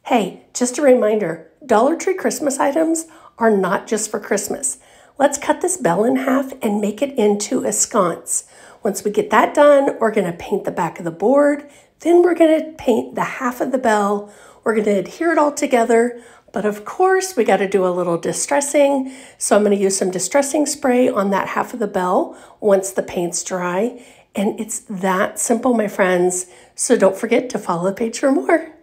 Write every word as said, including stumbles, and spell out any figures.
Hey, just a reminder, Dollar Tree Christmas items are not just for Christmas. Let's cut this bell in half and make it into a sconce. Once we get that done, we're going to paint the back of the board. Then we're going to paint the half of the bell. We're going to adhere it all together. But of course, we got to do a little distressing. So I'm going to use some distressing spray on that half of the bell once the paint's dry. And it's that simple, my friends. So don't forget to follow the page for more.